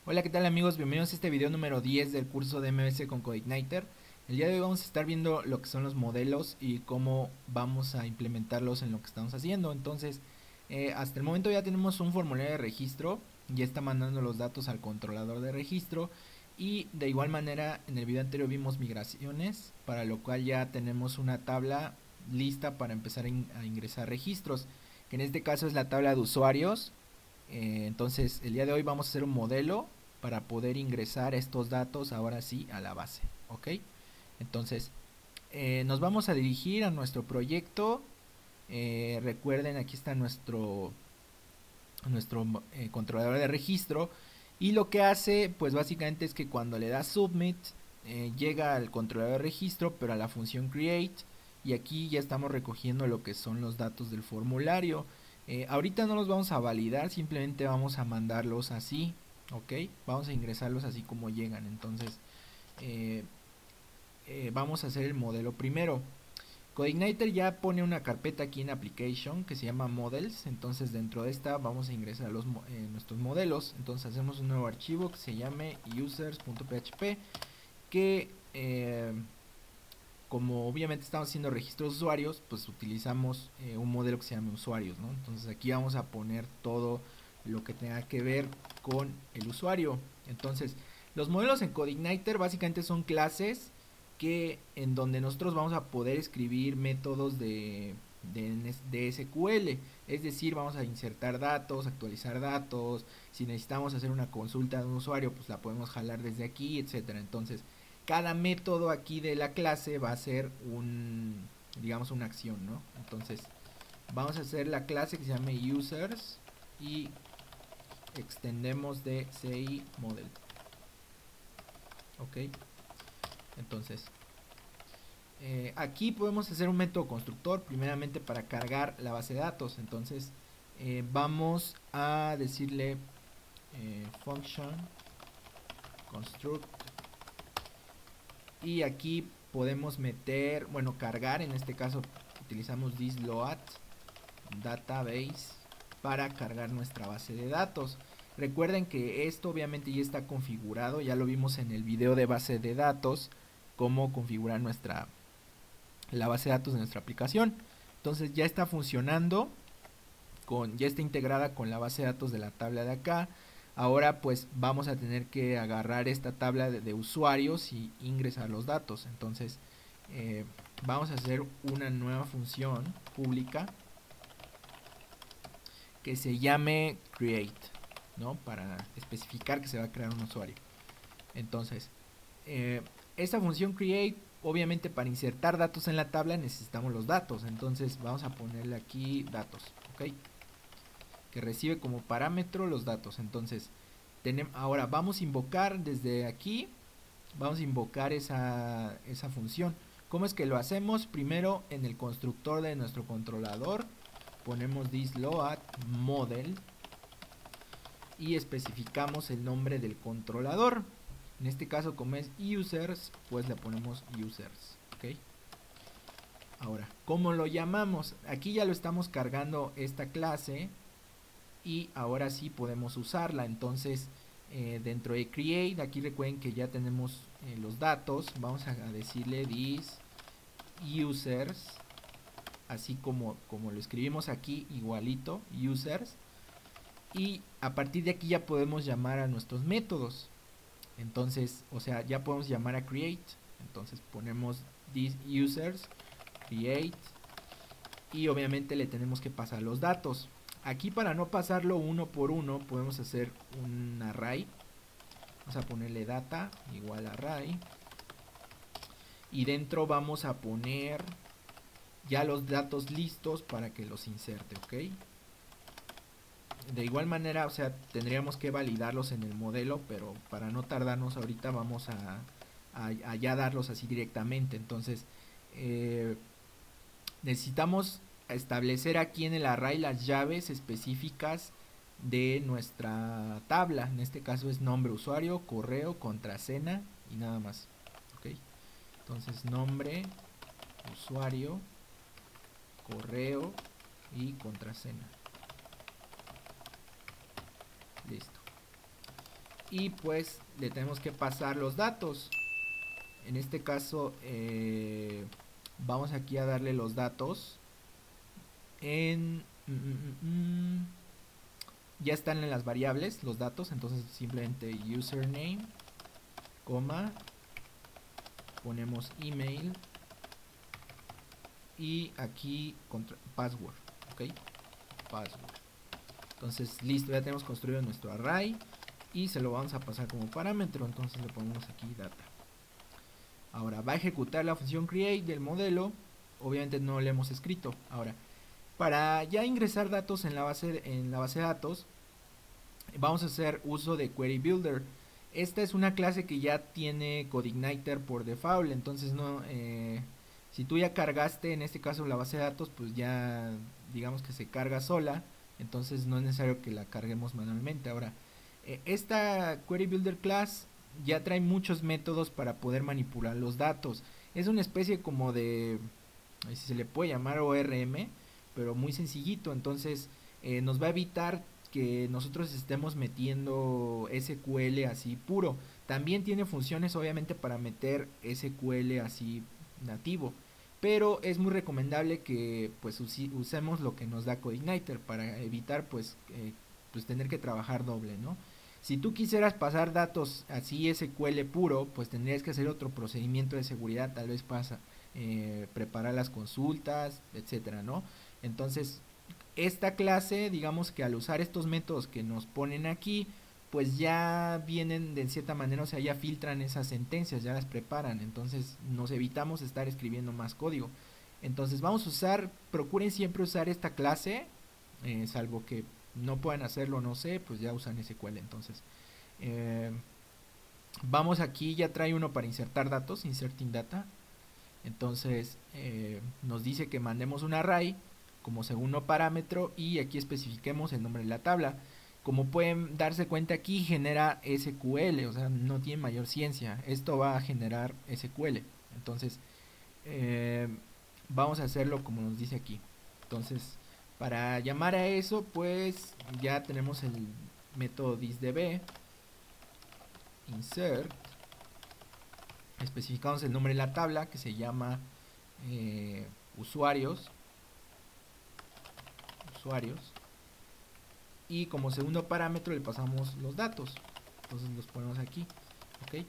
Hola, ¿qué tal amigos? Bienvenidos a este video número 10 del curso de MVC con CodeIgniter. El día de hoy vamos a estar viendo lo que son los modelos y cómo vamos a implementarlos en lo que estamos haciendo. Entonces, hasta el momento ya tenemos un formulario de registro, ya está mandando los datos al controlador de registro y de igual manera en el video anterior vimos migraciones, para lo cual ya tenemos una tabla lista para empezar a ingresar registros, que en este caso es la tabla de usuarios. Entonces el día de hoy vamos a hacer un modelo para poder ingresar estos datos ahora sí a la base, ok. Entonces nos vamos a dirigir a nuestro proyecto. Recuerden, aquí está nuestro controlador de registro, y lo que hace pues básicamente es que cuando le das submit llega al controlador de registro pero a la función create, y aquí ya estamos recogiendo lo que son los datos del formulario. Ahorita no los vamos a validar, simplemente vamos a mandarlos así, ok, vamos a ingresarlos así como llegan. Entonces eh, vamos a hacer el modelo primero. CodeIgniter ya pone una carpeta aquí en Application que se llama Models. Entonces dentro de esta vamos a ingresar nuestros modelos. Entonces hacemos un nuevo archivo que se llame users.php, que como obviamente estamos haciendo registros de usuarios, pues utilizamos un modelo que se llame usuarios, ¿no? Entonces aquí vamos a poner todo lo que tenga que ver con el usuario. Entonces los modelos en CodeIgniter básicamente son clases que en donde nosotros vamos a poder escribir métodos de SQL. Es decir, vamos a insertar datos, actualizar datos. Si necesitamos hacer una consulta de un usuario, pues la podemos jalar desde aquí, etcétera. Entonces cada método aquí de la clase va a ser digamos una acción, ¿no? Entonces vamos a hacer la clase que se llame users y extendemos de CI model, ok. Entonces aquí podemos hacer un método constructor primeramente para cargar la base de datos. Entonces vamos a decirle function construct, y aquí podemos meter, bueno, cargar. En este caso utilizamos this load database para cargar nuestra base de datos. Recuerden que esto obviamente ya está configurado, ya lo vimos en el video de base de datos, cómo configurar la base de datos de nuestra aplicación. Entonces ya está funcionando, ya está integrada con la base de datos de la tabla de acá. Ahora pues vamos a tener que agarrar esta tabla de usuarios y ingresar los datos. Entonces vamos a hacer una nueva función pública que se llame create, ¿no? Para especificar que se va a crear un usuario. Entonces esta función create, obviamente para insertar datos en la tabla necesitamos los datos. Entonces vamos a ponerle aquí datos, ok, que recibe como parámetro los datos. Entonces ahora vamos a invocar desde aquí, vamos a invocar esa función. ¿Cómo es que lo hacemos? Primero en el constructor de nuestro controlador ponemos this load model y especificamos el nombre del controlador. En este caso, como es users, pues le ponemos users, ok. Ahora, ¿cómo lo llamamos? Aquí ya lo estamos cargando esta clase y ahora sí podemos usarla. Entonces dentro de create, aquí recuerden que ya tenemos los datos. Vamos a decirle this users, así como lo escribimos aquí, igualito, users, y a partir de aquí ya podemos llamar a nuestros métodos. Entonces, o sea, ya podemos llamar a create. Entonces ponemos this users create y obviamente le tenemos que pasar los datos. Aquí, para no pasarlo uno por uno, podemos hacer un array. Vamos a ponerle data igual array, y dentro vamos a poner ya los datos listos para que los inserte, ok. De igual manera, o sea, tendríamos que validarlos en el modelo, pero para no tardarnos ahorita vamos a ya darlos así directamente. Entonces necesitamos establecer aquí en el array las llaves específicas de nuestra tabla. En este caso es nombre, usuario, correo, contraseña y nada más, ok. Entonces nombre, usuario, correo y contraseña, listo. y pues le tenemos que pasar los datos. En este caso vamos aquí a darle los datos en ya están en las variables los datos, entonces simplemente username, coma, ponemos email y aquí password, ok, password. Entonces listo, ya tenemos construido nuestro array y se lo vamos a pasar como parámetro, entonces le ponemos aquí data. Ahora va a ejecutar la función create del modelo, obviamente no le hemos escrito. Ahora, para ya ingresar datos en la base de datos, vamos a hacer uso de Query Builder. Esta es una clase que ya tiene CodeIgniter por default, entonces no, si tú ya cargaste en este caso la base de datos, pues ya digamos que se carga sola, entonces no es necesario que la carguemos manualmente. Ahora, esta Query Builder class ya trae muchos métodos para poder manipular los datos. Es una especie como de, si se le puede llamar ORM, pero muy sencillito, entonces nos va a evitar que nosotros estemos metiendo SQL así puro. También tiene funciones obviamente para meter SQL así nativo, pero es muy recomendable que pues usemos lo que nos da CodeIgniter para evitar pues tener que trabajar doble, ¿no? Si tú quisieras pasar datos así SQL puro, pues tendrías que hacer otro procedimiento de seguridad, tal vez pasa preparar las consultas, etcétera, ¿no? Entonces esta clase, digamos que al usar estos métodos que nos ponen aquí, pues ya vienen de cierta manera, o sea, ya filtran esas sentencias, ya las preparan, entonces nos evitamos estar escribiendo más código. Entonces vamos a usar, procuren siempre usar esta clase, salvo que no puedan hacerlo, no sé, pues ya usan SQL. Entonces vamos aquí, ya trae uno para insertar datos, inserting data. Entonces nos dice que mandemos un array como segundo parámetro y aquí especifiquemos el nombre de la tabla. Como pueden darse cuenta, aquí genera SQL, o sea, no tiene mayor ciencia. Esto va a generar SQL. Entonces vamos a hacerlo como nos dice aquí. Entonces para llamar a eso, pues ya tenemos el método thisDB insert, especificamos el nombre de la tabla que se llama usuarios, y como segundo parámetro le pasamos los datos, entonces los ponemos aquí, ok.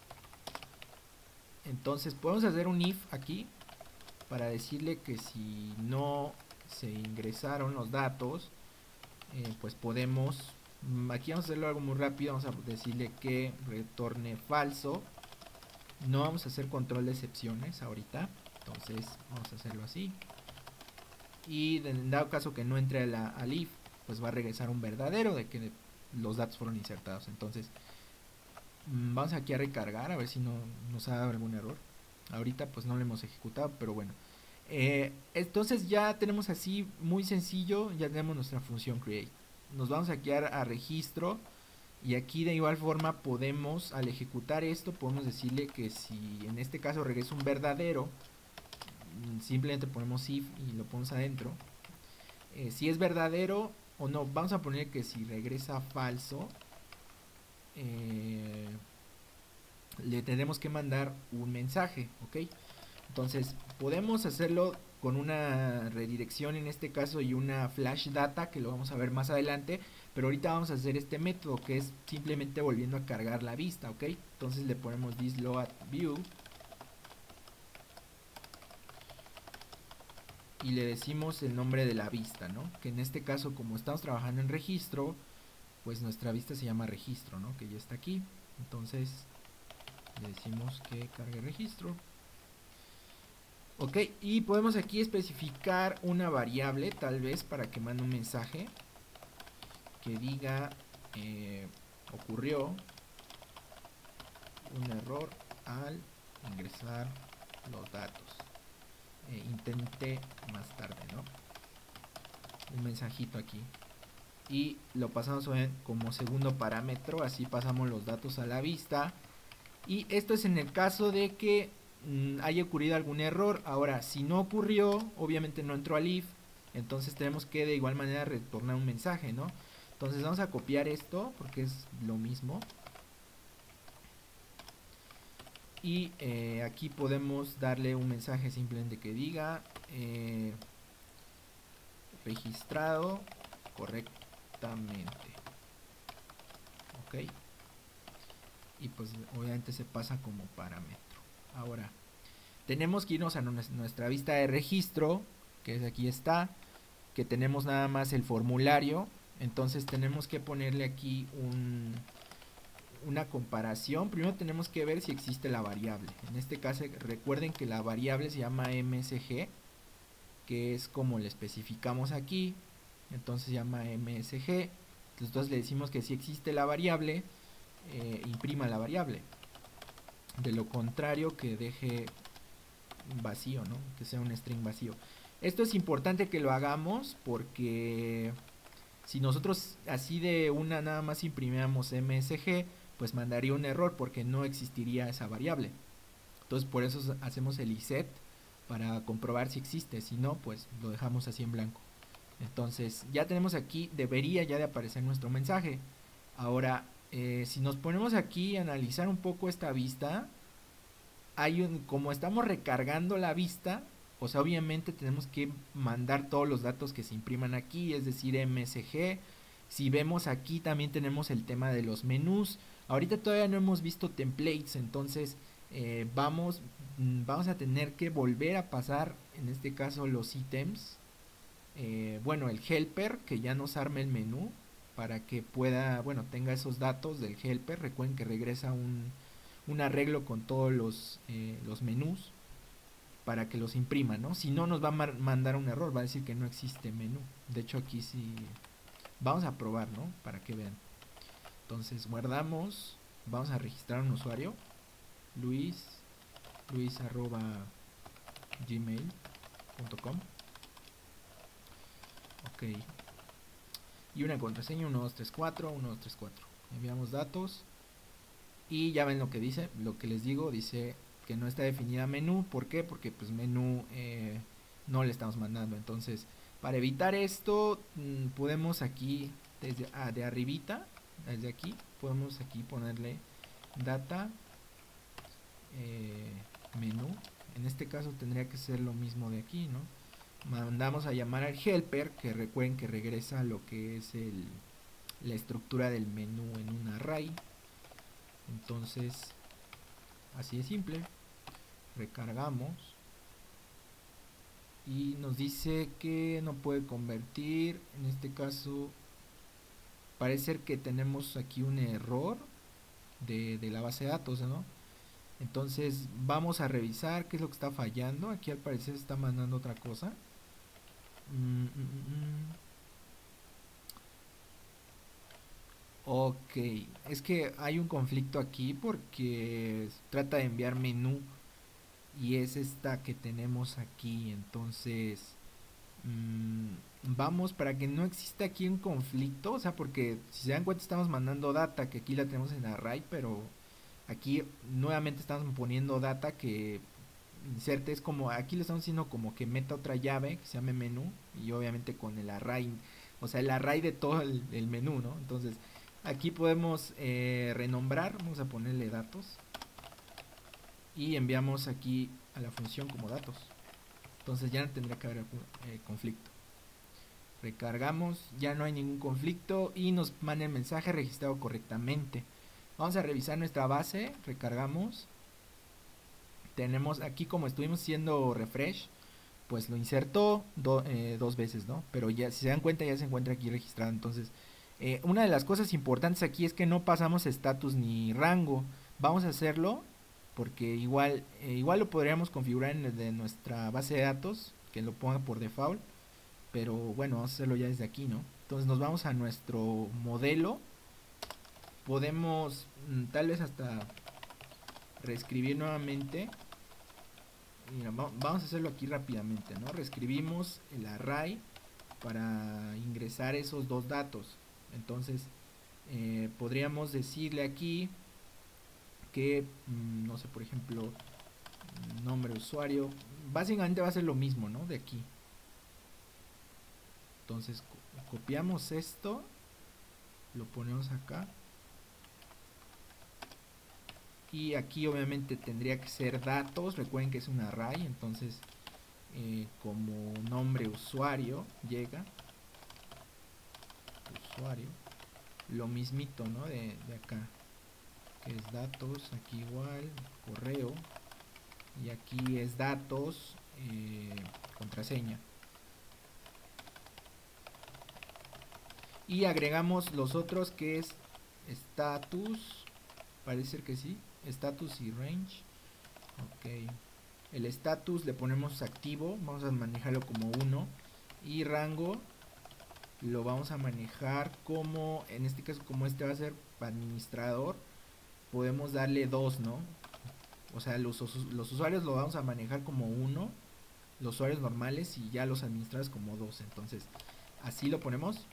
Entonces podemos hacer un if aquí para decirle que si no se ingresaron los datos, pues podemos, aquí vamos a hacerlo algo muy rápido, vamos a decirle que retorne falso. No vamos a hacer control de excepciones ahorita, entonces vamos a hacerlo así. Y en dado caso que no entre al if, pues va a regresar un verdadero de que los datos fueron insertados. Entonces vamos aquí a recargar a ver si no nos ha dado algún error. Ahorita pues no lo hemos ejecutado, pero bueno. Entonces ya tenemos así muy sencillo, ya tenemos nuestra función create. Nos vamos aquí a registro y aquí de igual forma podemos, al ejecutar esto, podemos decirle que si en este caso regresa un verdadero, simplemente ponemos if y lo ponemos adentro. Si es verdadero o no, vamos a poner que si regresa falso, le tenemos que mandar un mensaje, ok. Entonces podemos hacerlo con una redirección en este caso y una flash data que lo vamos a ver más adelante, pero ahorita vamos a hacer este método que es simplemente volviendo a cargar la vista, ok. Entonces le ponemos this load view y le decimos el nombre de la vista, ¿no? Que en este caso, como estamos trabajando en registro, pues nuestra vista se llama registro, ¿no? Que ya está aquí. Entonces le decimos que cargue registro. Ok, y podemos aquí especificar una variable, tal vez, para que mande un mensaje que diga ocurrió un error al ingresar los datos. Intenté más tarde, ¿no? Un mensajito aquí. Y lo pasamos como segundo parámetro, así pasamos los datos a la vista. Y esto es en el caso de que haya ocurrido algún error. Ahora, si no ocurrió, obviamente no entró al if, entonces tenemos que de igual manera retornar un mensaje, ¿no? Entonces vamos a copiar esto porque es lo mismo. Y aquí podemos darle un mensaje simplemente que diga registrado correctamente. Ok. Y pues obviamente se pasa como parámetro. Ahora, tenemos que irnos a nuestra vista de registro, que es aquí está, que tenemos nada más el formulario. Entonces tenemos que ponerle aquí una comparación. Primero tenemos que ver si existe la variable. En este caso recuerden que la variable se llama MSG, que es como le especificamos aquí. Entonces se llama MSG. Entonces le decimos que si existe la variable, imprima la variable. De lo contrario, que deje vacío, ¿no? Que sea un string vacío. Esto es importante que lo hagamos porque si nosotros así de una nada más imprimíamos MSG, pues mandaría un error porque no existiría esa variable. Entonces por eso hacemos el iset para comprobar si existe. Si no, pues lo dejamos así en blanco. Entonces ya tenemos aquí, debería ya de aparecer nuestro mensaje. Ahora, si nos ponemos aquí a analizar un poco esta vista, como estamos recargando la vista, pues obviamente tenemos que mandar todos los datos que se impriman aquí, es decir, MSG. Si vemos aquí también tenemos el tema de los menús. Ahorita todavía no hemos visto templates, entonces vamos a tener que volver a pasar, en este caso, los ítems. Bueno, el helper, que ya nos arme el menú para que pueda, bueno, tenga esos datos del helper. Recuerden que regresa un arreglo con todos los menús para que los imprima, ¿no? Si no, nos va a mandar un error, va a decir que no existe menú. De hecho, aquí sí vamos a probar, ¿no? Para que vean. Entonces guardamos, vamos a registrar un usuario, luis arroba gmail.com. Ok, y una contraseña 1234. Enviamos datos y ya ven lo que dice, lo que les digo, dice que no está definida menú. ¿Por qué? Porque pues menú no le estamos mandando. Entonces, para evitar esto, podemos aquí desde de arribita, desde aquí podemos aquí ponerle data menú. En este caso tendría que ser lo mismo de aquí, ¿no? Mandamos a llamar al helper, que recuerden que regresa lo que es la estructura del menú en un array. Entonces, así de simple. Recargamos y nos dice que no puede convertir. En este caso parece ser que tenemos aquí un error de la base de datos, ¿no? Entonces vamos a revisar qué es lo que está fallando. Aquí al parecer está mandando otra cosa. Ok, es que hay un conflicto aquí porque trata de enviar menú y es esta que tenemos aquí. Entonces vamos, para que no exista aquí un conflicto, o sea, porque si se dan cuenta estamos mandando data, que aquí la tenemos en array, pero aquí nuevamente estamos poniendo data que inserte. Es como, aquí le estamos diciendo como que meta otra llave que se llame menú, y obviamente con el array, o sea, el array de todo el menú, ¿no? Entonces aquí podemos renombrar, vamos a ponerle datos y enviamos aquí a la función como datos. Entonces ya no tendría que haber conflicto. Recargamos, ya no hay ningún conflicto y nos manda el mensaje registrado correctamente. Vamos a revisar nuestra base, recargamos. Tenemos aquí, como estuvimos haciendo refresh, pues lo insertó dos veces, ¿no? Pero ya, si se dan cuenta, ya se encuentra aquí registrado. Entonces, una de las cosas importantes aquí es que no pasamos estatus ni rango. Vamos a hacerlo porque igual lo podríamos configurar en nuestra base de datos, que lo ponga por default. Pero bueno, vamos a hacerlo ya desde aquí, ¿no? Entonces nos vamos a nuestro modelo. Podemos tal vez hasta reescribir nuevamente. Mira, vamos a hacerlo aquí rápidamente, ¿no? Reescribimos el array para ingresar esos dos datos. Entonces podríamos decirle aquí que, no sé, por ejemplo, nombre de usuario. Básicamente va a ser lo mismo, ¿no? De aquí. Entonces copiamos esto, lo ponemos acá y aquí obviamente tendría que ser datos. Recuerden que es un array, entonces como nombre usuario llega usuario, lo mismito, ¿no? De acá, que es datos, aquí igual, correo, y aquí es datos, contraseña. Y agregamos los otros, que es status, parece ser que sí, status y range. Ok, el status le ponemos activo, vamos a manejarlo como 1, y rango lo vamos a manejar como, en este caso, como este va a ser administrador, podemos darle 2, ¿no? O sea, los usuarios lo vamos a manejar como 1, los usuarios normales, y ya los administradores como 2. Entonces así lo ponemos.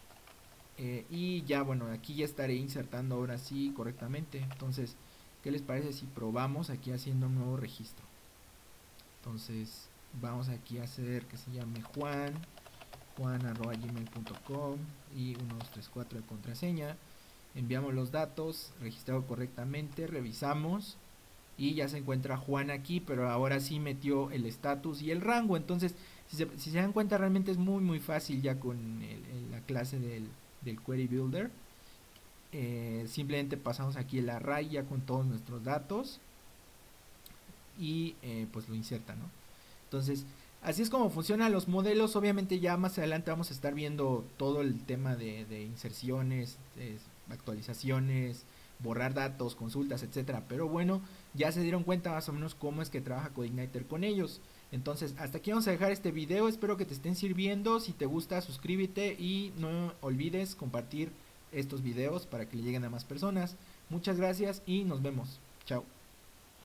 Y ya, bueno, aquí ya estaré insertando ahora sí correctamente. Entonces, ¿qué les parece si probamos aquí haciendo un nuevo registro? Entonces vamos aquí a hacer que se llame juan@gmail.com y 1234 de contraseña. Enviamos los datos, registrado correctamente, revisamos y ya se encuentra Juan aquí, pero ahora sí metió el estatus y el rango. Entonces, si se dan cuenta, realmente es muy fácil ya con la clase del Query Builder. Simplemente pasamos aquí el array ya con todos nuestros datos y pues lo inserta, ¿no? Entonces, así es como funcionan los modelos. Obviamente ya más adelante vamos a estar viendo todo el tema de inserciones, actualizaciones, borrar datos, consultas, etcétera. Pero bueno, ya se dieron cuenta más o menos cómo es que trabaja CodeIgniter con ellos. Entonces, hasta aquí vamos a dejar este video. Espero que te estén sirviendo. Si te gusta, suscríbete y no olvides compartir estos videos para que le lleguen a más personas. Muchas gracias y nos vemos. Chao.